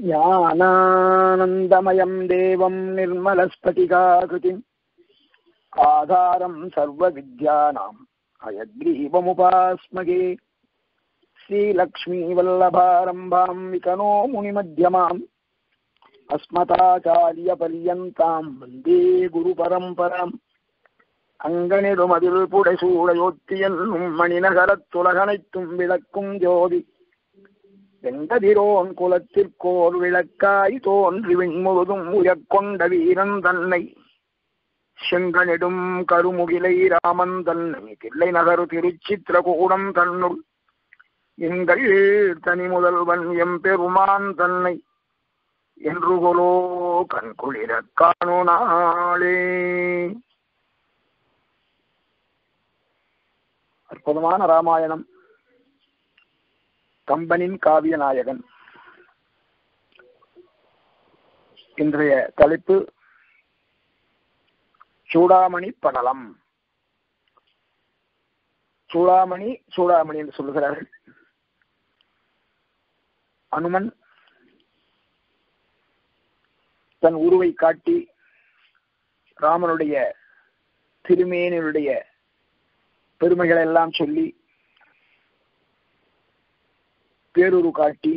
ज्ञानानन्दमयं देवं निर्मलस्फटिकाकृतिम् आधारं सर्वविद्यानां हयग्रीवमुपास्मगे श्रीलक्ष्मीवल्लभारम्भां विकनो मुनिमध्यमाम् अस्मदाचार्यपर्यन्तां वन्दे गुरुपरम्पराम् அங்கனிடுமதில் புடைசூடையொத்தியன்னும் மணிநகரத்துலகனைத்தும் விளக்கும் ஜோதி வெங்கதிரோன் குலத்திற்கோர் விளக்காய் தோன்றி விண்முழுதும் உயர்கொண்ட வீரன் தன்னை செங்கனிடும் கருமுகிலை ராமன் தன்னை தில்லை நகரு திருச்சித்திரகூடம் தன்னுள் எங்கள் தனி முதல்வன் எம்பெருமான் தன்னை என்று கொலோ கண்குளிர காணோ நாளே. அற்புதமான ராமாயணம், கம்பனின் காவிய நாயகன். இன்றைய தலைப்பு சூடாமணி படலம். சூடாமணி சூடாமணி என்று சொல்லுகிறார்கள். அனுமன் தன் உருவை காட்டி ராமனுடைய திருமேனியுடைய பெருமைகளை எல்லாம் சொல்லி பேருரு காட்டி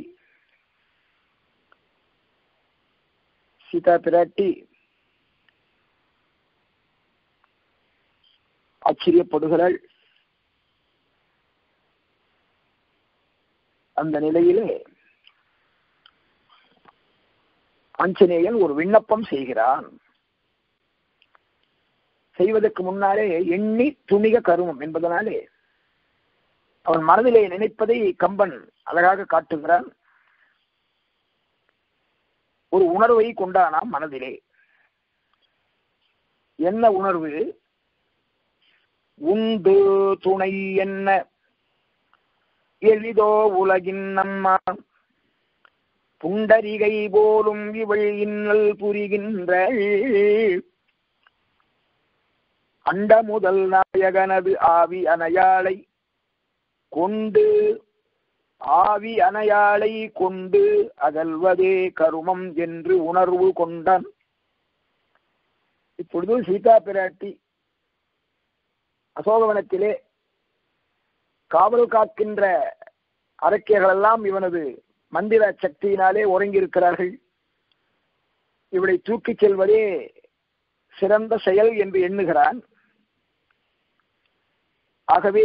சீதா பிராட்டி ஆச்சரியப்படுகிறாள். அந்த நிலையிலே ஆஞ்சநேயன் ஒரு விண்ணப்பம் செய்கிறான். செய்வதற்கு முன்னாலே எண்ணி துணிக கருமம் என்பதனாலே அவன் மனதிலே நினைப்பதை கம்பன் அழகாக காட்டுகிறான். ஒரு உணர்வை கொண்டானாம் மனதிலே. என்ன உணர்வு? உண்டு துணை என்ன எளிதோ உலகின் நம்மா புண்டரிகை போலும் இவள் இன்னல் புரிகின்ற அண்ட முதல் நாயகனது ஆவி அணையாளை கொண்டு ஆவி அணையாளை கொண்டு அகல்வதே கருமம் என்று உணர்வு கொண்டான். இப்பொழுது சீதா பிராட்டி அசோகவனத்திலே காவல் காக்கின்ற அரக்கியர்கள் எல்லாம் இவனது மந்திர சக்தியினாலே உறங்கியிருக்கிறார்கள். இவளை தூக்கிச் செல்வதே சிறந்த செயல் என்று எண்ணுகிறான். ஆகவே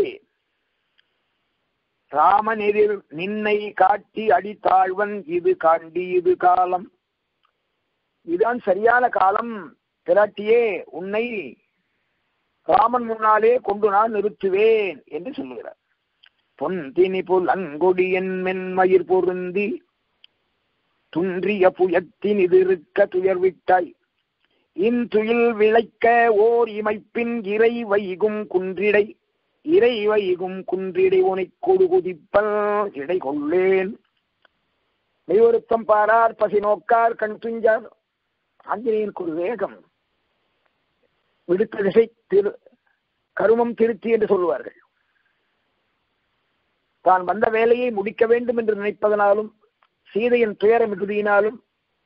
ராமனெதிர் நின்னை காட்டி அடித்தாழ்வன் இது காண்டி இது காலம், இதுதான் சரியான காலம் பிராட்டியே, உன்னை ராமன் முன்னாலே கொண்டு நான் நிறுத்துவேன் என்று சொல்லுகிறார். பொன் தினி புல் அங்கொடியன் மென்மயிர் பொருந்தி துன்றிய புயத்தின் இது இருக்க துயர்விட்டாய் இன்துயில் விளைக்க ஓர் இமைப்பின் இறை வைகும் குன்றிடை இறை வைகும் குன்றிடை உனை கொடு குதிப்பல் இடை கொள்ளேன். மெய்வருத்தம் பாரார் பசி நோக்கார் கண் துஞ்சார். ஆஞ்சநேயனுக்கு ஒரு வேகம், விடுத்த திசை கருமம் திருத்தி என்று சொல்லுவார்கள். தான் வந்த வேலையை முடிக்க வேண்டும் என்று நினைப்பதனாலும் சீதையின் துயர மிகுதியினாலும்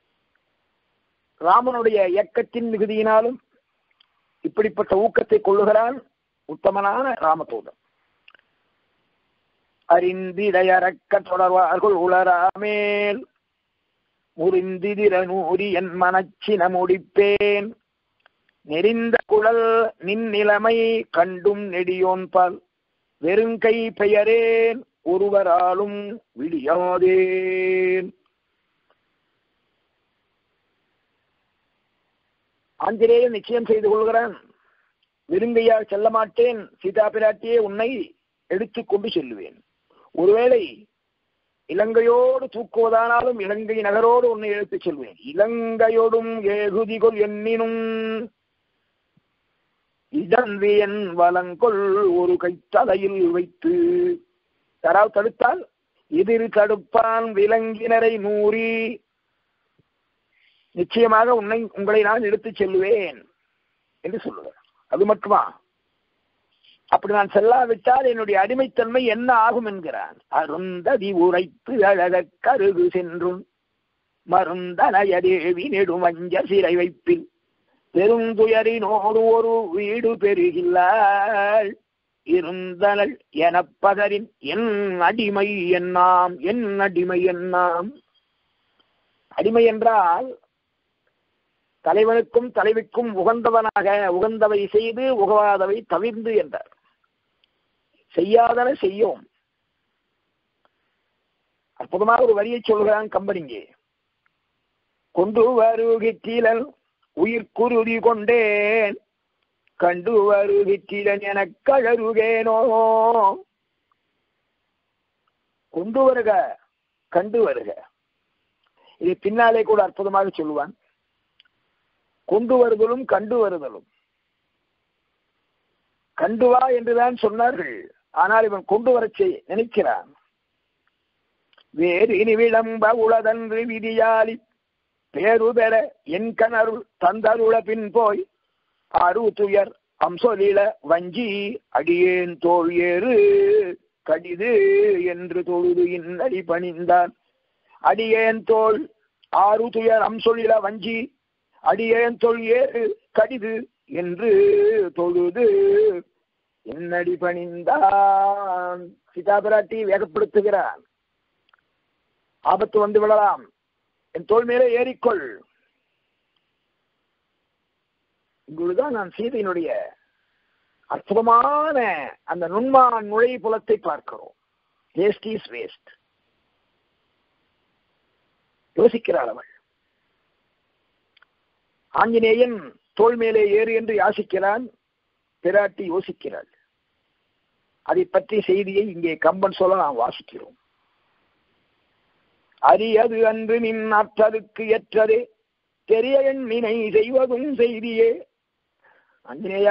ராமனுடைய இயக்கத்தின் மிகுதியினாலும் இப்படிப்பட்ட ஊக்கத்தை கொள்ளுகிறான் உத்தமனான ராமதூதன். அறிந்திடையறக்க தொடர்வார்கள் உளராமேல் முறிந்திதிர நூறி என் மனச்சின முடிப்பேன் நெறிந்த குழல் நின் நிலைமை கண்டும் நெடியோன் பால் வெறுங்கை பெயரேன் ஒருவராலும் விடியாதேன். ஆஞ்சநேயன் நிச்சயம் செய்து கொள்கிறான். வெறுங்கையால் செல்ல மாட்டேன், சீதா பிராட்டியே உன்னை எடுத்துக் கொண்டு செல்லுவேன். ஒருவேளை இலங்கையோடு தூக்குவதானாலும் இலங்கை நகரோடு உன்னை எடுத்துச் செல்வேன். இலங்கையோடும் ஏகுதிகொள் எண்ணினும் இதன்வியன் வலங்கொள் ஒரு கைத்தலையில் வைத்து. யாராவது தடுத்தால் எதிர் தடுப்பான் விலங்கினரை நூறி நிச்சயமாக உங்களை நான் எடுத்துச் செல்வேன் என்று சொல்லுவேன். அது மட்டுமா? அப்படி நான் செல்லாவிட்டால் என்னுடைய அடிமைத்தன்மை என்ன ஆகும் என்கிறான். அருந்ததி உரைத்து அழக கருது சென்றும் மருந்தனைய தேவி நெடுமஞ்ச சிறை வைப்பில் பெருந்துயரினோடு ஒரு வீடு பெறுகில்லாள் இருந்தனள் எனப்பதரின் என் அடிமை என்னாம் என் அடிமை என்னாம். அடிமை என்றால் தலைவனுக்கும் தலைவிக்கும் உகந்தவனாக உகந்தவை செய்து உகவாதவை தவிர்ந்து என்றார். செய்யாதன செய்யோம். அற்புதமாக ஒரு வரியை சொல்கிறான் கம்பனிங்கே. கொண்டு வருகிற்றிலன் உயிர்க்குருதி கொண்டேன் கண்டு வருகிற்றிலன் என கழருகேனோ. கொண்டு வருக கண்டு வருக, இது பின்னாலே கூட அற்புதமாக சொல்லுவான். கொண்டு வருதலும் கண்டு வருதலும். கண்டு வா என்றுதான் சொன்னார்கள், ஆனால் இவன் கொண்டு வரச் நினைக்கிறான். வேறு இனி விளம்ப உளதன்று விதியாலி பேரு பெற என் கணருள் தந்தருள பின் போய் அரு துயர் அம்சொலில வஞ்சி அடியேன் தோல் ஏறு கடிது என்று தொழுது இன்னடி பணிந்தான். அடியேன் தோல் ஆறு துயர் அம்சொலில வஞ்சி அடியேன் தோல் ஏறு கடிது என்று தொழுது என்னடி பணிந்தான். சீதா பிராட்டி வேகப்படுத்துகிறான். ஆபத்து வந்து விடலாம், என் தோல் மேலே ஏறிக்கொள். இங்குதான் நான் சீதையினுடைய அற்புதமான அந்த நுண்மான் நுழை புலத்தை பார்க்கிறோம். Waste is waste. யோசிக்கிறாள் அவள். ஆஞ்சநேயன் தோல் மேலே ஏறு என்று யாசிக்கிறான், பிராட்டி யோசிக்கிறாள். அதை பற்றி செய்தியை இங்கே கம்பன் சொல்ல நாம் வாசிக்கிறோம். அரியது அன்று நின் அற்றதுக்கு ஏற்றதே தெரிய எண்ணினை செய்வதும் செய்தியே. அஞ்சனேயா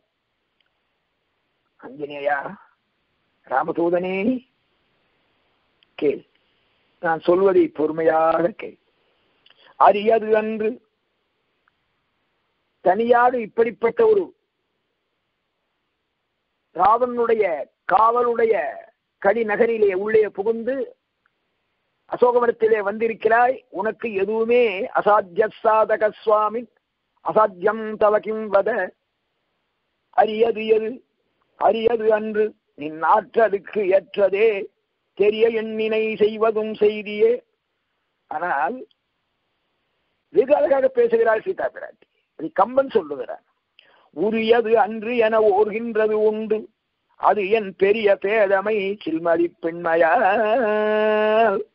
அஞ்சனேயா ராமதூதனே கேள், நான் சொல்வதை பொறுமையாக கேள். அரியது அன்று தனியாக இப்படிப்பட்ட ஒரு ராவனுடைய காவலுடைய கடி நகரிலே உள்ளே புகுந்து அசோகவனத்திலே வந்திருக்கிறாய். உனக்கு எதுவுமே அசாத்திய சாதக சுவாமி அசாத்தியம் தவகிம் வத. அரியது எது அரியது அன்று நின் ஆற்றலுக்கு ஏற்றதே தெரிய எண்ணினை செய்வதும் செய்தியே. ஆனால் வெகு அழகாக பேசுகிறாள் சீதா பிராட்டி. அதை கம்பன் சொல்லுகிறார். உரியது அன்று என ஓர்கின்றது உண்டு அது என் பெரிய பேதமை சில்மதி பெண்மையால்.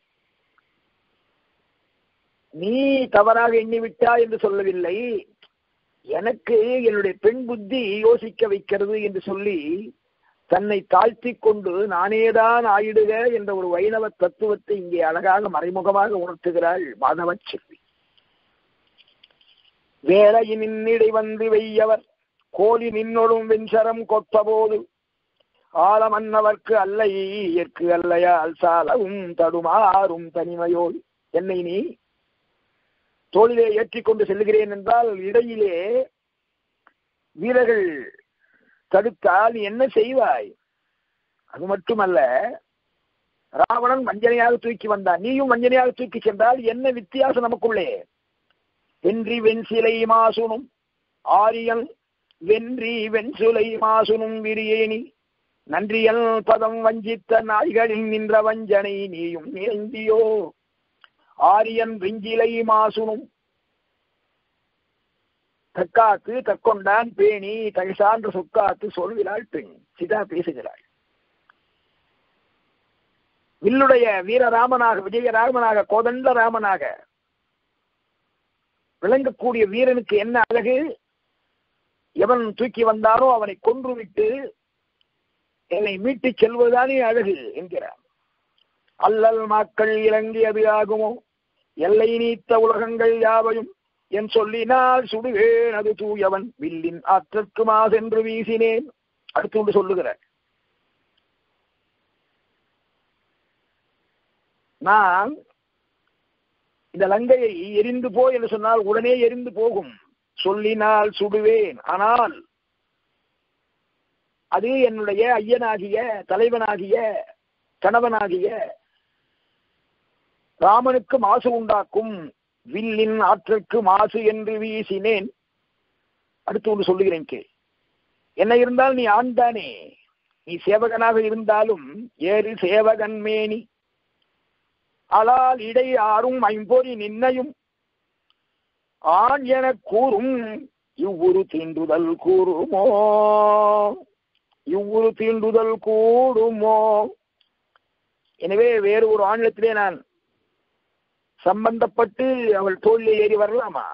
நீ தவறாக எண்ணிவிட்டா என்று சொல்லவில்லை, எனக்கு என்னுடைய பெண் புத்தி யோசிக்க வைக்கிறது என்று சொல்லி தன்னை தாழ்த்தி கொண்டு நானேதான் ஆயிடுக என்ற ஒரு வைணவ தத்துவத்தை இங்கே அழகாக மறைமுகமாக உணர்த்துகிறாள் மாதவ செல்வி. வேளையின் நின்னிடை வந்து வெய்யவர் கோலி நின்னொடும் வெஞ்சரம் கொத்தபோது ஆழமன்னவர்க்கு அல்லை இயற்கு அல்லையால் சாலவும் தடுமாறும் தனிமையோடு. என்னை நீ தோளிலே ஏற்றிக்கொண்டு செல்லுகிறேன் என்றால் இடையிலே வீரர்கள் தடுத்தால் நீ என்ன செய்வாய்? அது மட்டுமல்ல, ராவணன் வஞ்சனையாக தூக்கி வந்தான், நீயும் வஞ்சனையாக தூக்கி சென்றால் என்ன வித்தியாசம் நமக்குள்ளே? வென்றி வெண்சிலை மாசுனும் ஆரியல் வென்றி வெண்சுலை மாசுனும் விரியேனி நன்றியல் பதம் வஞ்சித்த நாய்களில் நின்ற வஞ்சனை நீயும் நிறைந்தியோ. ஆரியன் வெஞ்சிலை மாசுனும் தக்காத்து தற்கொண்டான் பேணி தகைசான்று சொக்காத்து சொல்கிறாள் பெண். சீதா பேசுகிறாள். வில்லுடைய வீரராமனாக விஜயராமனாக கோதண்ட ராமனாக விளங்கக்கூடிய வீரனுக்கு என்ன அழகு? எவன் தூக்கி வந்தாரோ அவனை கொன்றுவிட்டு என்னை மீட்டு செல்வதுதானே அழகு என்கிறார். அல்லல் மக்கள் இறங்கியது ஆகுமோ எல்லை நீத்த உலகங்கள் யாவையும் என் சொல்லினால் சுடுவேன் அது தூயவன் வில்லின் ஆற்றற்கு மாசென்று வீசினேன். அடுத்து சொல்லுகிறார். நான் இந்த லங்கையை எரிந்து போ என்று சொன்னால் உடனே எரிந்து போகும், சொல்லினால் சுடுவேன். ஆனால் அது என்னுடைய ஐயனாகிய தலைவனாகிய கணவனாகிய ராமனுக்கு மாசு உண்டாக்கும் வில்லின் ஆற்றற்கு மாசு என்று வீசினேன். அடுத்து ஒன்று சொல்லுகிறேன் கே. என்ன இருந்தால் நீ ஆண் தானே, நீ சேவகனாக இருந்தாலும் ஏறு சேவகன் மேனி அலால் இடை ஆறும் ஐம்பொறி நின்னையும் ஆண் என கூறும் இவ்வுரு தீண்டுதல் கூறுமோ, இவ்வுரு தீண்டுதல் கூடுமோ. எனவே வேறு ஒரு ஆணிடத்திலே நான் சம்பந்தப்பட்டு அவள் தோளில் ஏறி வரலாமா?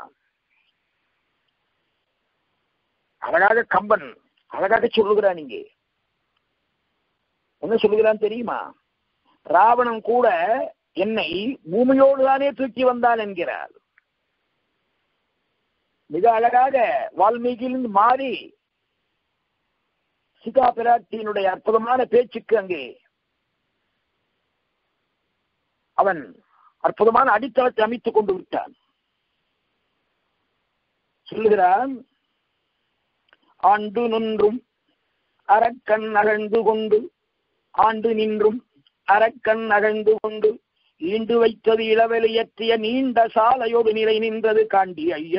அழகாக கம்பன் அழகாக சொல்லுகிறான். இங்கே என்ன சொல்லுகிறான் தெரியுமா? ராவணன் கூட என்னை பூமியோடு தானே தூக்கி வந்தான் என்கிறார். மிக அழகாக வால்மீகியிலிருந்து மாறி சீதா பிராட்டியினுடைய அற்புதமான பேச்சுக்கு அங்கே அவன் அற்புதமான அடித்தளத்தை அமைத்துக் கொண்டு விட்டான். சொல்லுகிறான், ஆண்டு நின்றும் அரக்கன் அகழ்ந்து கொண்டு, ஆண்டு நின்றும் அரக்கன் அகழ்ந்து கொண்டு ஈண்டு வைத்தது இளவெளியற்றிய நீண்ட சாலையோடு நிலை நின்றது காண்டி ஐய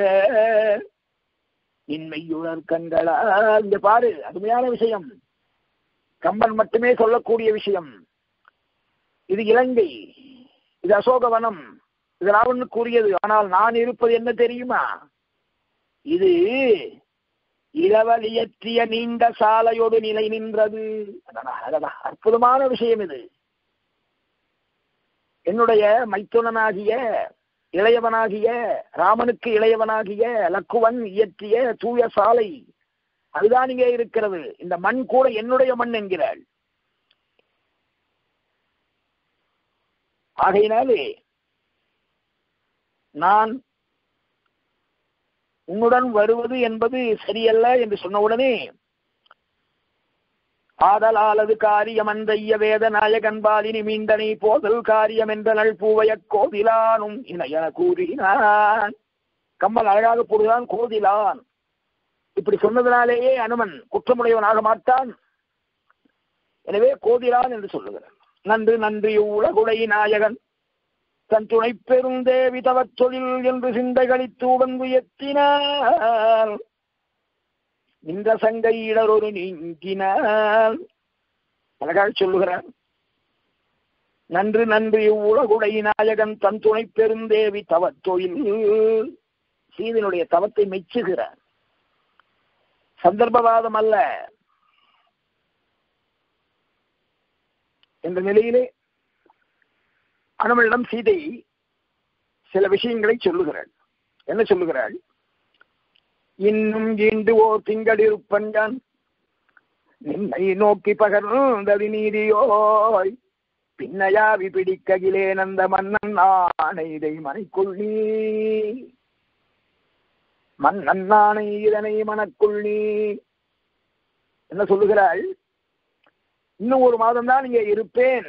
இன்மையுணர் கண்களா. இங்க பாரு, அருமையான விஷயம். கம்பன் மட்டுமே சொல்லக்கூடிய விஷயம். இது இலங்கை, இது அசோகவனம், இது ராவணனுக்குரியது. ஆனால் நான் இருப்பது என்ன தெரியுமா? இது இளவலியற்றிய நீண்ட சாலையோடு நிலை நின்றது. அற்புதமான விஷயம் இது. என்னுடைய மைத்துனனாகிய இளையவனாகிய ராமனுக்கு இளையவனாகிய லக்குவன் இயற்றிய தூய சாலை அதுதான் இங்கே இருக்கிறது. இந்த மண் கூட என்னுடைய மண் என்கிறாள். ஆகையினாலே நான் உன்னுடன் வருவது என்பது சரியல்ல என்று சொன்னவுடனே, ஆதலாலது காரியம் அந்தைய வேத நாயகன் பாலினி மீண்டனை போதல் காரியம் என்ற நல் பூவைய கோதிலானும் இணையன கூறினான். கம்பன் அழகாக போடுகிறான், கோதிலான். இப்படி சொன்னதினாலேயே அனுமன் குற்றமுடையவனாக மாட்டான். எனவே கோதிலான் என்று சொல்லுகிறான். நன்று நன்றி உலகுடை நாயகன் தன் துணை பெருந்தேவி தவத் தொழில் என்று சிந்தைகளித்து உவந்து எத்தினார். இந்த சங்கை இடரொரு நீங்கினார். அழகாக சொல்லுகிறார், நன்று நன்றி உலகுடை நாயகன் தன் துணை பெருந்தேவி தவத் தொழில். சீதனுடைய தவத்தை மெச்சுகிறார். சந்தர்ப்பவாதம் அல்ல என்ற நிலையிலே அனுமனிடம் சீதை சில விஷயங்களை சொல்லுகிறாள். என்ன சொல்லுகிறாள்? இன்னும் ஈண்டு ஓர் திங்கள் இருப்பன் யான் நின்னை நோக்கி பகர்ந்தது நீதியோய் பின்னையாவி பிடிக்ககிலே நந்த மன்னன் ஆணை இதை மனைக்குள் நீ, மன்னன் ஆணை இதனை மனக்குள் நீ. என்ன சொல்லுகிறாள்? இன்னும் ஒரு மாதம் தான் இங்கே இருப்பேன்,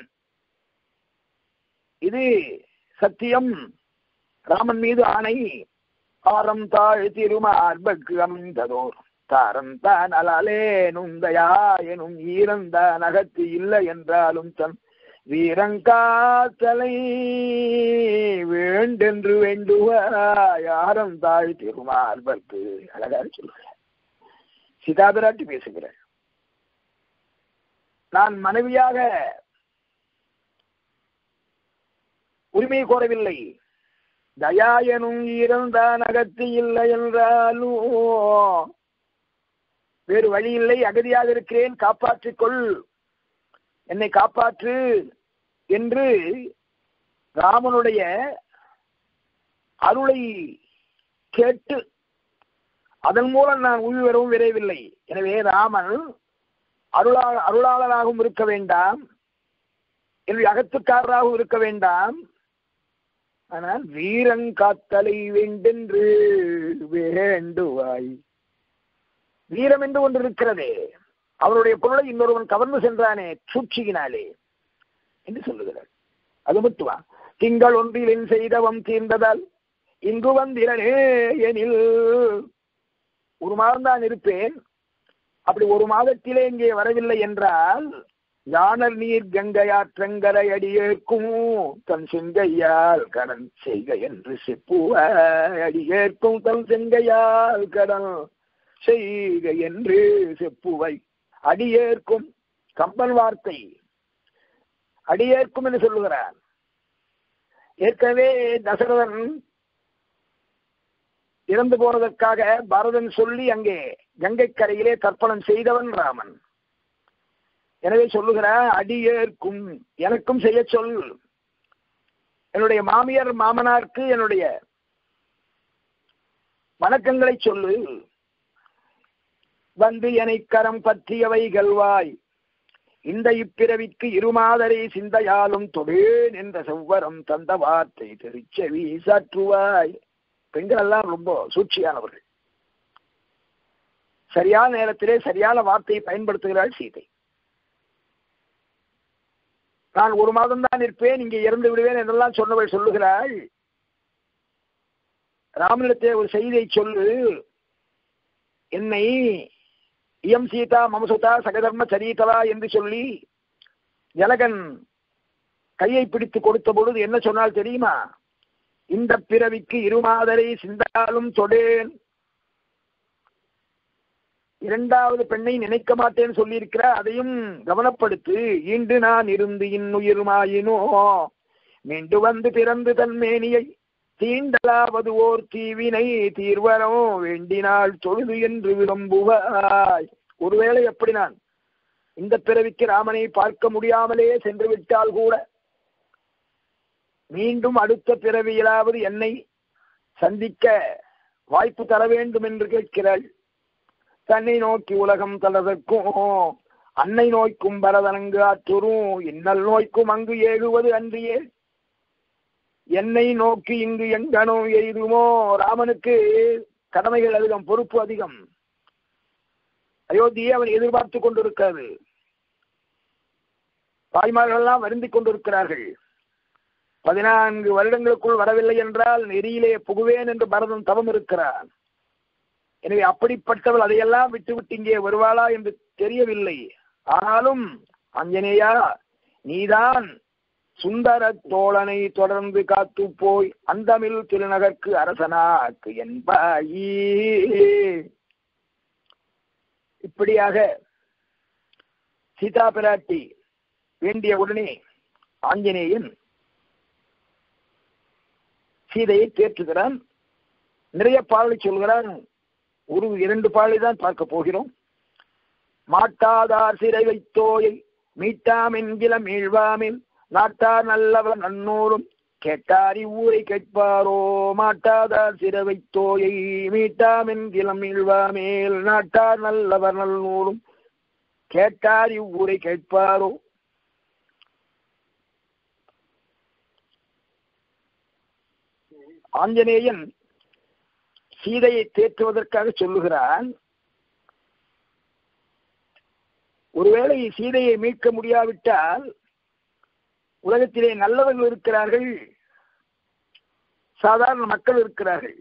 இது சத்தியம், ராமன் மீது ஆணை. ஆரம் தாழ் திருமார்பக்கு அமைந்ததோர் தாரம் தான் அலாலேனும் தயாயனும் ஈரந்தான் அகத்து இல்லை என்றாலும் தன் வீரங்காத்தலை வேண்டென்று வேண்டுவாய் ஆரம் தாழ் திருமார்பக்கு. அழகாக சொல்லுகிறார். சீதாபிராட்டி பேசுகிறார். நான் மனைவியாக உரிமை கோரவில்லை, தயாயனும் ஈரந்தான் அகத்து இல்லை என்றாலும் வேறு வழி இல்லை, அகதியாக இருக்கிறேன், காப்பாற்றிக்கொள், என்னை காப்பாற்று என்று ராமனுடைய அருளை கேட்டு அதன் மூலம் நான் உயிர் வரவும் விரைவில்லை. எனவே ராமன் அருளாளராகவும் இருக்க வேண்டாம், என்னுடைய அகத்துக்காரராகவும் இருக்க வேண்டாம், ஆனால் வீரங்காத்தலை வேண்டென்று வேண்டுவாய். வீரம் என்று ஒன்று இருக்கிறதே, அவருடைய பொருளை இன்னொருவன் கவர்ந்து சென்றானே சூழ்ச்சியினாலே என்று சொல்லுகிறார். அது மட்டுமா? திங்கள் ஒன்றில் என் செய்தவம் தீர்ந்ததால் இங்கு வந்திரனே எனில், ஒரு மாதம் தான் இருப்பேன், அப்படி ஒரு மாதத்திலே இங்கே வரவில்லை என்றால் ஞானர் நீர் கங்கையாற்றங்கரை அடியேற்கும் தன் செங்கையால் கடன் செய்க என்று செப்புவாய். அடியேற்கும் தன் செங்கையால் கடன் செய்க என்று செப்புவை. அடியேற்கும் கம்பன் வார்த்தை அடியேற்கும் என்று சொல்லுகிறார். ஏற்கனவே தசரதன் இறந்து போனதற்காக பரதன் சொல்லி அங்கே கங்கை கரையிலே தர்ப்பணம் செய்தவன் ராமன். எனவே சொல்லுகிறார், அடியேற்கும் எனக்கும் செய்ய சொல். என்னுடைய மாமியார் மாமனாருக்கு என்னுடைய வணக்கங்களை சொல்லு. வந்து என்னை கரம் பற்றியவை கல்வாய். இந்த இப்பிறவிக்கு இருமாதரை சிந்தையாலும் தொடேன் என்ற செவ்வரம் தந்த வார்த்தை திருச்செவி சாற்றுவாய். பெண்கள் எல்லாம் ரொம்ப சூழ்ச்சியானவர்கள். சரியான நேரத்திலே சரியான வார்த்தையை பயன்படுத்துகிறாள் சீதை. நான் 1 மாதம் தான் இருப்பேன், இங்கே இறந்து விடுவேன் என்றெல்லாம் சொன்னவள் சொல்லுகிறாள். ராமனிடத்தே ஒரு செய்தியை சொல்லு. என்னை இயம் சீதா மமசுதா சகதர்ம சரீதவா என்று சொல்லி ஜனகன் கையை பிடித்து கொடுத்த பொழுது என்ன சொன்னால் தெரியுமா? இந்த பிறவிக்கு இருமாதரை சிந்தாலும் தொடேன். 2வது பெண்ணை நினைக்க மாட்டேன்னு சொல்லி இருக்கிறார். அதையும் கவனப்படுத்து. இன்று நான் இருந்து இன்னுயிருமாயினோ மீண்டு வந்து பிறந்து தன் மேனியை தீண்டலாவது ஓர் தீவினை தீர்வரோ வேண்டினாள் தொழுது என்று விரும்புவாய். ஒருவேளை எப்படி நான் இந்த பிறவிக்கு ராமனை பார்க்க முடியாமலே சென்று விட்டால் கூட மீண்டும் அடுத்த பிறவியிலாவது என்னை சந்திக்க வாய்ப்பு தர வேண்டும் என்று கேட்கிறாள். தன்னை நோக்கி உலகம் தளதற்கும் அன்னை நோய்க்கும் பரதனங்கு ஆற்றுரும் இன்னல் நோய்க்கும் அங்கு ஏகுவது அன்றியே என்னை நோக்கி இங்கு எங்கனோ எய்துமோ. ராமனுக்கு கடமைகள் அதிகம், பொறுப்பு அதிகம். அயோத்தியை அவன் எதிர்பார்த்து கொண்டிருக்கிறது. தாய்மார்கள் எல்லாம் வருந்திக் கொண்டிருக்கிறார்கள். 14 வருடங்களுக்குள் வரவில்லை என்றால் நெறியிலே புகுவேன் என்று பரதன் தவம் இருக்கிறான். எனவே அப்படிப்பட்டவள் அதையெல்லாம் விட்டுவிட்டு இங்கே வருவாளா என்று தெரியவில்லை. ஆனாலும் அஞ்சனேயா, நீதான் சுந்தர தோழனை தொடர்ந்து காத்து போய் அந்தமில் திருநகர்க்கு அரசனாக்கு என்பாயே. இப்படியாக சீதா பிராட்டி வேண்டிய உடனே ஆஞ்சநேயன் சீதையை தேற்றுகிறான். நிறைய பாடலை சொல்கிறான். 1-2 பாடலை தான் பார்க்க போகிறோம். மாட்டாதார் சிறை வைத்தோயை மீட்டாம் என்கிற மீழ்வாமில் நாட்டார் நல்லவர் நன்னூரும் கேட்டார் இவ்வூரை கேட்பாரோ. மாட்டாதார் சிறை வைத்தோயை மீட்டாம் என்கிற மீழ்வாமேல் நாட்டார் நல்லவர் நன்னூரும் கேட்டார் இவ்வூரை கேட்பாரோ. ஆஞ்சநேயன் சீதையை தேற்றுவதற்காக சொல்லுகிறான். ஒருவேளை சீதையை மீட்க முடியாவிட்டால் உலகத்திலே நல்லவர்கள் இருக்கிறார்கள், சாதாரண மக்கள் இருக்கிறார்கள்,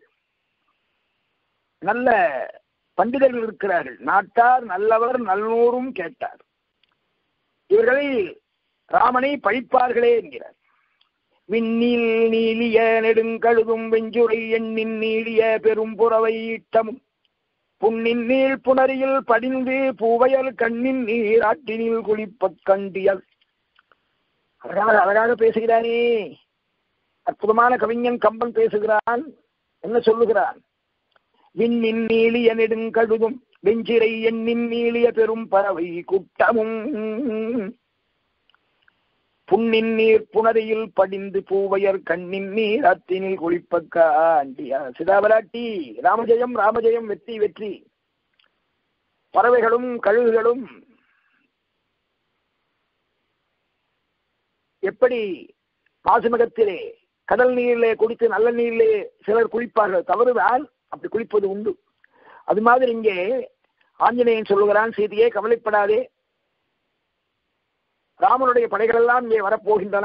நல்ல பண்டிதர்கள் இருக்கிறார்கள். நாட்டார் நல்லவர் நல்லோரும் கேட்டார். இவர்களை ராமனை பழிப்பார்களே என்கிறார். விண்ணில் நீலிய நெடுங்கழுதும் வெஞ்சுரை எண்ணின் நீளிய பெரும் புறவை ஈட்டமும் புண்ணின் நீள் புணரியில் படிந்து பூவையல் கண்ணின் நீர் ஆட்டினில் குளிப்பக் கண்டியல். அழகாக பேசுகிறானே, அற்புதமான கவிஞன் கம்பன் பேசுகிறான். என்ன சொல்லுகிறான்? விண்ணின் நீளிய நெடுங்கழுதும் வெஞ்சிரை எண்ணின் நீளிய பெரும் பறவை கூட்டமும் புண்ணின் நீர் புணரியில் படிந்து பூவையர் கண்ணின் நீர் அத்தினில் குளிப்பக்காண்டியா. சிதாபராட்டி ராமஜெயம் ராமஜெயம், வெற்றி வெற்றி. பறவைகளும் கழுகுகளும் எப்படி மாசுமகத்திலே கடல் நீரிலே குடித்து நல்ல நீரிலே சிலர் குளிப்பார்கள், தவறுதான், அப்படி குளிப்பது உண்டு. அது மாதிரி இங்கே ஆஞ்சநேயன் சொல்லுகிறான், சீதையே கவலைப்படாதே, ராமனுடைய படைகள் எல்லாம் இங்கே வரப்போகின்றன.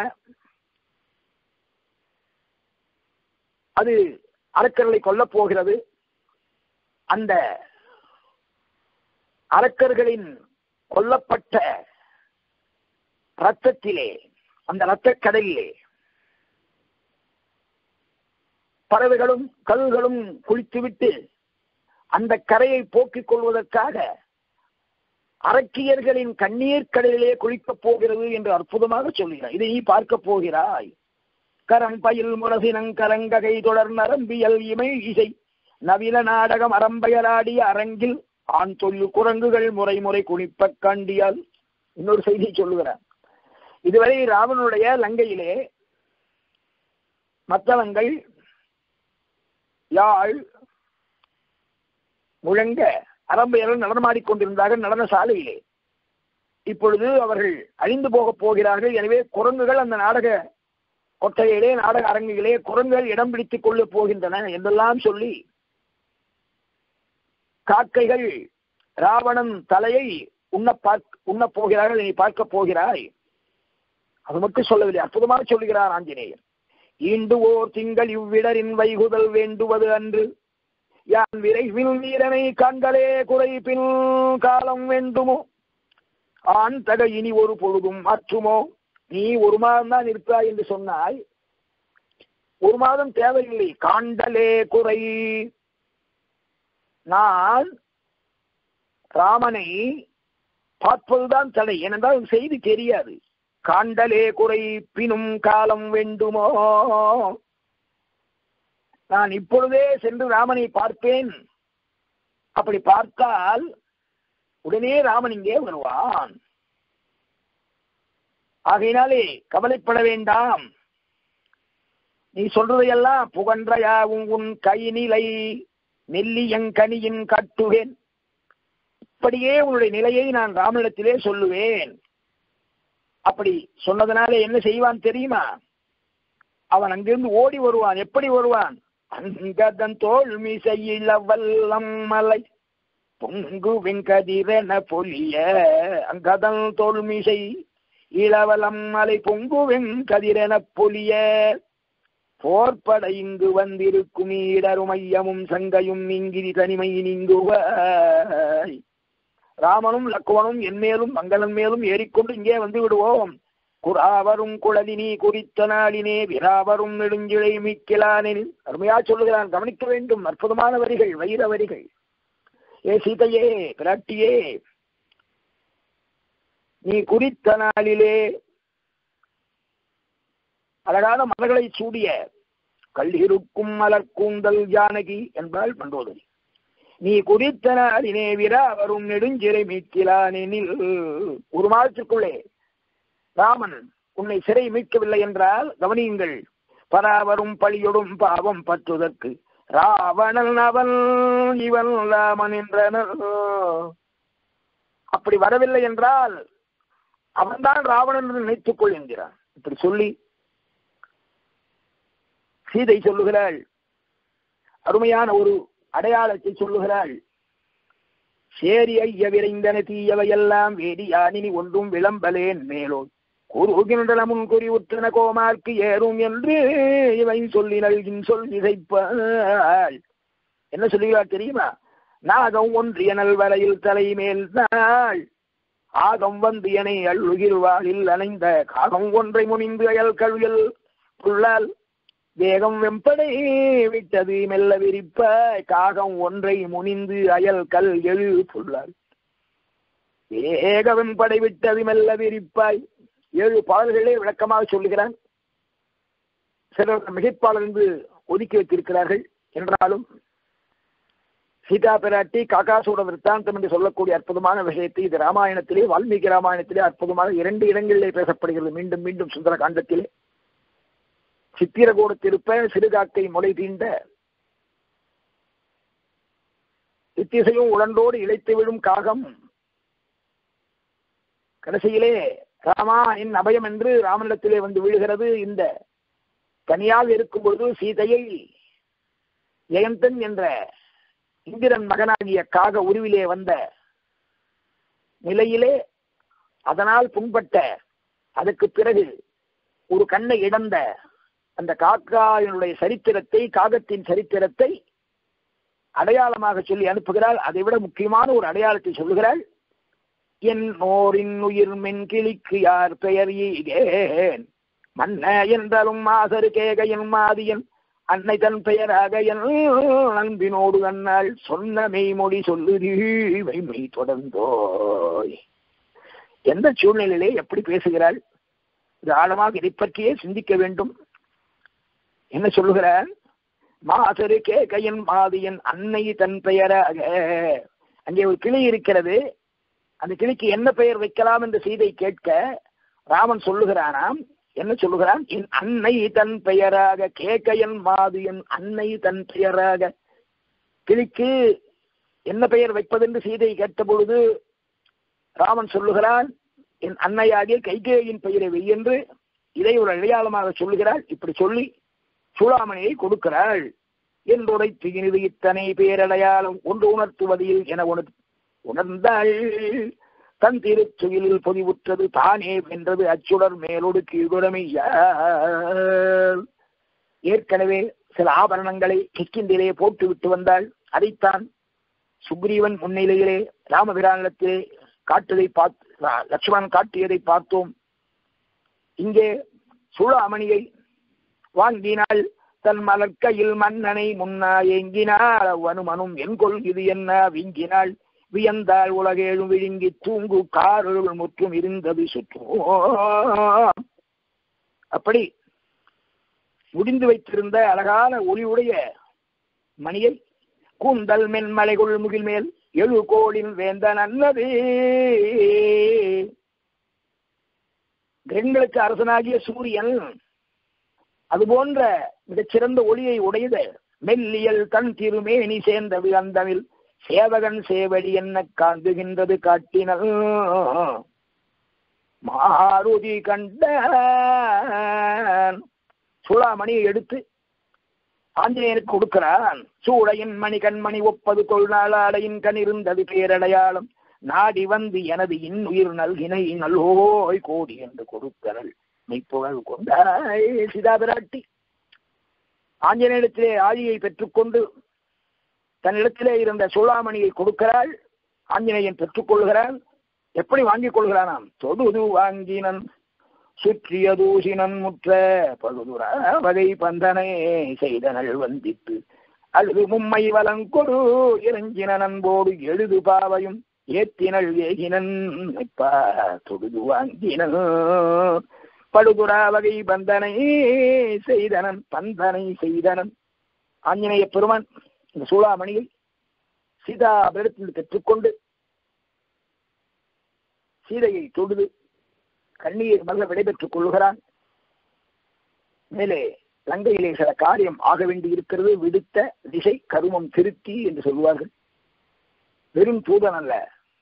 அது அரக்கர்களை கொல்லப் போகிறது. அந்த அரக்கர்களின் கொல்லப்பட்ட ரத்தத்திலே, அந்த ரத்தக்கடலிலே பறவைகளும் கல்களும் குளித்துவிட்டு அந்த கரையை போக்கிக் கொள்வதற்காக அரக்கியர்களின் கண்ணீர் கடலிலே குளிக்கப் போகிறது என்று அற்புதமாக சொல்கிறார். இதை நீ பார்க்க போகிறாய். கரம் பயில் முரசினங் கலங்ககை தொடர் நரம்பியல் இமை இசை நவீன நாடகம் அரம்பயலாடிய அரங்கில் ஆண் தொழில் குரங்குகள் முறை முறை குளிப்ப கண்டியால். இன்னொரு செய்தி சொல்லுகிறார். இதுவரை ராவனுடைய லங்கையிலே மத்தளங்கள் யாழ் முழங்க அரம்பையர்கள் நடனமாடிக்கொண்டிருந்தார்கள் நடன சாலையிலே. இப்பொழுது அவர்கள் அழிந்து போகப் போகிறார்கள். எனவே குரங்குகள் அந்த நாடக கொட்டையிலே, நாடக அரங்கிலே குரங்குகள் இடம் பிடித்துக் கொள்ள போகின்றன என்றெல்லாம் சொல்லி காக்கைகள் ராவணன் தலையை உண்ணப் போகிறார்கள். நீ பார்க்க போகிறாய். அது மட்டும் சொல்லவில்லை, அற்புதமாக சொல்லுகிறார் ஆஞ்சநேயர். ஈண்டு ஓர் திங்கள் இவ்விடரின் வைகுதல் வேண்டுவது அன்று யான் விரைவில் வீரனை காண்களே குறைப்பின் காலம் வேண்டுமோ ஆண் தகை இனி ஒரு பொழுதும் மாற்றுமோ. நீ ஒரு மாதம் தான் இருப்பாய் என்று சொன்னாய். ஒரு மாதம் தேவையில்லை. காண்டலே குறை. நான் ராமனை பார்ப்பதுதான் தடை. ஏனென்றால் செய்தி தெரியாது. காண்டலே குறை பினும் காலம் வேண்டுமோ. நான் இப்பொழுதே சென்று ராமனை பார்ப்பேன். அப்படி பார்த்தால் உடனே ராமன் இங்கே வருவான். ஆகையினாலே கவலைப்பட வேண்டாம். நீ சொல்றதையெல்லாம் புகன்றையாவும் உன் கைநிலை நெல்லியங்கனியின் காட்டுவேன். இப்படியே உன்னுடைய நிலையை நான் ராமனிடத்திலே சொல்லுவேன். அப்படி சொன்னதனாலே என்ன செய்வான் தெரியுமா? அவன் அங்கிருந்து ஓடி வருவான். எப்படி வருவான்? அங்கதன் தோல் மிசையில வல்லம் மலை பொங்கு வெங்கதிரென பொலிய. அங்கதன் தோல் மிசை இளவலம் மலை பொங்கு வெங்கதிரென பொலிய. போர்ப்படை இங்கு வந்திருக்கும் ஈடரும் ஐயமும் சங்கையும் நீங்கிரி தனிமை நீங்குவாய். ராமனும் லக்குவனும் என் மேலும் மங்களன் மேலும் ஏறிக்கொண்டு இங்கே வந்து விடுவோம். குராவரும் குழலினி குறித்த நாளினே விராவரும் நெடுஞ்சிழை மிக்கலானெனில். அருமையா சொல்லுகிறான். கவனிக்க வேண்டும். அற்புதமான வரிகள், வைர வரிகள். ஏ சீதையே, பிராட்டியே, நீ குறித்த நாளிலே அழகான மலர்களை சூடிய கல்லிருக்கும் மலர் கூந்தல் ஜானகி என்பாள் மண்டோதரி. நீ குறித்த நாளினே விராவரும் நெடுஞ்சிறை மீட்கலானெனில். ஒரு மாதத்திற்குள்ளே ராமன் உன்னை சிறை மீட்கவில்லை என்றால் கவனியுங்கள். பராவரும் பழியொடும் பாவம் பற்றுவதற்கு ராவணன் அவன் இவன் ராமன் என்றனர். அப்படி வரவில்லை என்றால் அவன்தான் ராவணன் என்று நினைத்துக் கொள் என்கிறான். இப்படி சொல்லி சீதை சொல்லுகிறாள். அருமையான ஒரு அடையாளத்தை சொல்லுகிறாள். சேரி ஐய விரைந்தன தீயவையெல்லாம் வேடியானினி ஒன்றும் விளம்பலேன் மேலோ கூறுகின்ற முன் குறி உற்றன கோமார்க்கு ஏறும் என்று இவை சொல்லி நல்கின் சொல் இசைப்பாள். என்ன சொல்லுகிறாள் தெரியுமா? நாகம் ஒன்றிய நல்வரையில் தலைமேல் நாள் ஆகம் வந்து எனை அள்ளுகிர்வாளில் அணைந்த காகம் ஒன்றை முனிந்து அயல் கல்வியல் புள்ளால் வேகம் வெம்படை விட்டது மெல்ல விரிப்பாய். காகம் ஒன்றை முனிந்து அயல் கல் எழு புள்ளால் வேக வெம்படை விட்டது மெல்ல விரிப்பாய். 7 பாடல்களே விளக்கமாக சொல்லுகிறான். சிலர் மிகைப்பாளர் என்று ஒதுக்கி வைத்திருக்கிறார்கள். என்றாலும் சீதா பிராட்டி காகாசூட விற்த்தாந்தம் என்று சொல்லக்கூடிய அற்புதமான விஷயத்தை இது ராமாயணத்திலே, வால்மீகி ராமாயணத்திலே அற்புதமாக 2 இடங்களிலே பேசப்படுகிறது. மீண்டும் மீண்டும் சுந்தர காண்டத்திலே சித்திரகூடத்திருப்ப சிறுகாக்கை முளை தீண்ட இத்திசையும் உடண்டோடு இழைத்து விடும் காகம். கடைசியிலே ராமா என் அபயம் என்று ராமனிடத்திலே வந்து விழுகிறது. இந்த தனியாக இருக்கும் பொழுது சீதையை ஜெயந்தன் என்ற இந்திரன் மகனாகிய காக உருவிலே வந்த நிலையிலே அதனால் புண்பட்ட, அதுக்கு பிறகு ஒரு கண்ணை இழந்த அந்த காக்காயினுடைய சரித்திரத்தை, காகத்தின் சரித்திரத்தை அடையாளமாக சொல்லி அனுப்புகிறாள். அதை விட முக்கியமான ஒரு அடையாளத்தை சொல்லுகிறாள். என் நோரின் உயிர் மென்கிளிக்கு யார் பெயர் ஈகேன் மன்ன என்றாலும் மாசரு கேகையன் மாதியன் அன்னை தன் பெயராக என் அன்பினோடு அன்னாள் சொன்ன மெய்மொழி சொல்லுதி மெய்மை தொடர்ந்தோய். எந்த சூழ்நிலையிலே எப்படி பேசுகிறாள்? இது ஆழமாக இதை பற்றியே சிந்திக்க வேண்டும். என்ன சொல்லுகிறார்? மாசரு கேகையன் மாதியன் அன்னை தன் பெயராக. அங்கே ஒரு கிளி இருக்கிறது. அந்த கிளிக்கு என்ன பெயர் வைக்கலாம் என்று சீதை கேட்க ராமன் சொல்லுகிறானாம். என்ன சொல்லுகிறான்? என் அன்னை தன் பெயராக. கேகையன் மாதியன் அன்னை தன் பெயராக. கிளிக்கு என்ன பெயர் வைப்பதென்று சீதை கேட்ட பொழுது ராமன் சொல்லுகிறான், என் அன்னையாகிய கைகேயின் பெயரை வை என்று. இதை ஒரு அடையாளமாக சொல்லுகிறாள். இப்படி சொல்லி சூளாமணியை கொடுக்கிறாள். என்றுடைத்து இனிது இத்தனை பேரடையாளம் ஒன்று உணர்த்துவதில் என உணர்ந்தாள். தன் திருச்சுயிலில் பொதிவுற்றது தானே வென்றது அச்சுடர் மேலோடு கீழ்குடமைய. ஏற்கனவே சில ஆபரணங்களை கிஷ்கிந்திலே போட்டு விட்டு வந்தாள். அதைத்தான் சுக்ரீவன் முன்னிலையிலே ராமபிரானிடத்திலே காட்டுவதை லட்சுமணன் காட்டியதை பார்த்தோம். இங்கே சூளாமணியை வாங்கினாள். தன் மலர்க்கையில் மன்னனை முன்னா ஏங்கினாள். அனுமனும் என்கொள் இது என்ன வீங்கினாள். வியந்தாள் உலகேழும் விழுங்கி தூங்கு காருள் முற்றும் இருந்தது சுற்றும். அப்படி முடிந்து வைத்திருந்த அழகான ஒளியுடைய மணியை கூந்தல் மென்மலைகுள் முகில் மேல் எழு கோளின் வேந்தன் அல்லது கிரகங்களுக்கு அரசனாகிய சூரியன் அதுபோன்ற மிகச்சிறந்த ஒளியை உடையது மெல்லியல் தன் திருமேனி சேர்ந்தது அந்தமில் சேவகன் சேவடி என்ன காந்துகின்றது காட்டினல். மாருதி கண்ட சூளாமணியை எடுத்து ஆஞ்சநேயனுக்கு கொடுக்கிறான். சூளையின் மணி கண்மணி ஒப்பது தொல்நாளாடையின் கண் இருந்தது பேரடையாளம் நாடி வந்து எனது இன்னுயிர் நல்கினை நல்லோய் கோடி என்று கொடுத்தனள் மெய்ப்புகழ் கொண்டாய். சீதா பிராட்டி ஆஞ்சநேயத்திலே ஆழியை பெற்றுக்கொண்டு தன்னிடத்திலே இருந்த சூளாமணியை கொடுக்கிறாள். ஆஞ்சநேயன் பெற்றுக்கொள்கிறான். எப்படி வாங்கிக் கொள்கிறானாம்? தொடுது வாங்கினன் சுற்றிய தூசினன் முற்ற பழுதுரா வகை பந்தனை செய்தனள் வந்தித்து அழுது மும்மை வலங்கொடு இறங்கின நண்போடு எழுது பாவையும் ஏத்தினள் ஏகினன் தொடுது வாங்கினன் பழுதுரா வகை பந்தனை செய்தனன் பந்தனை செய்தனன். ஆஞ்சநேய பெருமான் இந்த சூளாமணியை சீதாபிடத்தில் பெற்றுக்கொண்டு சீதையை தொடுது கண்ணீர் மல்ல விடைபெற்றுக் கொள்கிறான். மேலே லங்கையிலே சில காரியம் ஆக வேண்டி இருக்கிறது. விடுத்த திசை கருமம் திருத்தி என்று சொல்வார்கள். வெறும் தூதன் அல்ல,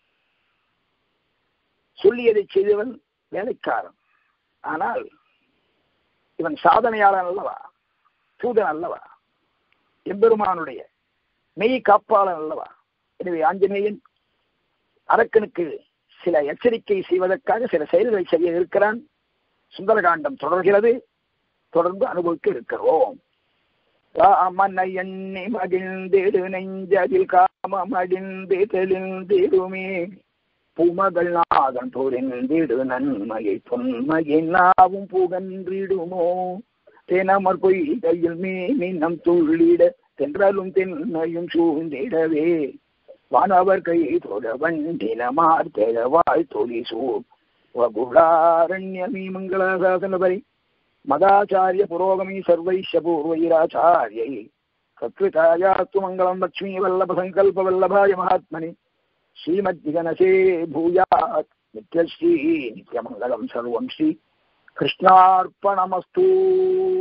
சொல்லியதை செய்தவன் வேலைக்காரன். ஆனால் இவன் சாதனையாளன் அல்லவா, தூதன் அல்லவா, எம்பெருமானுடைய மெய் காப்பாளன் அல்லவா. எனவே ஆஞ்சநேயன் அரக்கனுக்கு சில எச்சரிக்கை செய்வதற்காக சில செயல்களை செய்ய இருக்கிறான். சுந்தரகாண்டம் தொடர்கிறது. தொடர்ந்து அனுபவிக்க இருக்கிறோம். ராமனை எண்ணி மகிழ்ந்திடு நெஞ்சதில் காமமடிந்து தெளிந்திடுமே பூமகள் நாதன் பொறிந்திடு நன்மையை தொன்மையை நாவும் புகன்றிடுமோ தெனமர் பொய்கையில் மீனம் துள்ளிட தென்றலும் தென்னையும் சூழ்ந்திடவே வானவர் கை தொட வண்டினமார் தெழவாய் தொழி சூழ் வகுளாரண்யமீ மங்களாசாசனபரி மதாச்சாரிய புரோகமி சர்வைஷ பூர்வைராச்சாரியை சத்விதாயாத்து மங்களம் லக்ஷ்மீ வல்லப சங்கல்ப வல்லபாய மகாத்மனி ஸ்ரீமத்விகனசே பூயாத் நித்யஸ்ரீ நித்யமங்கலம் சர்வம் ஸ்ரீ கிருஷ்ணார்ப்பணமஸ்து.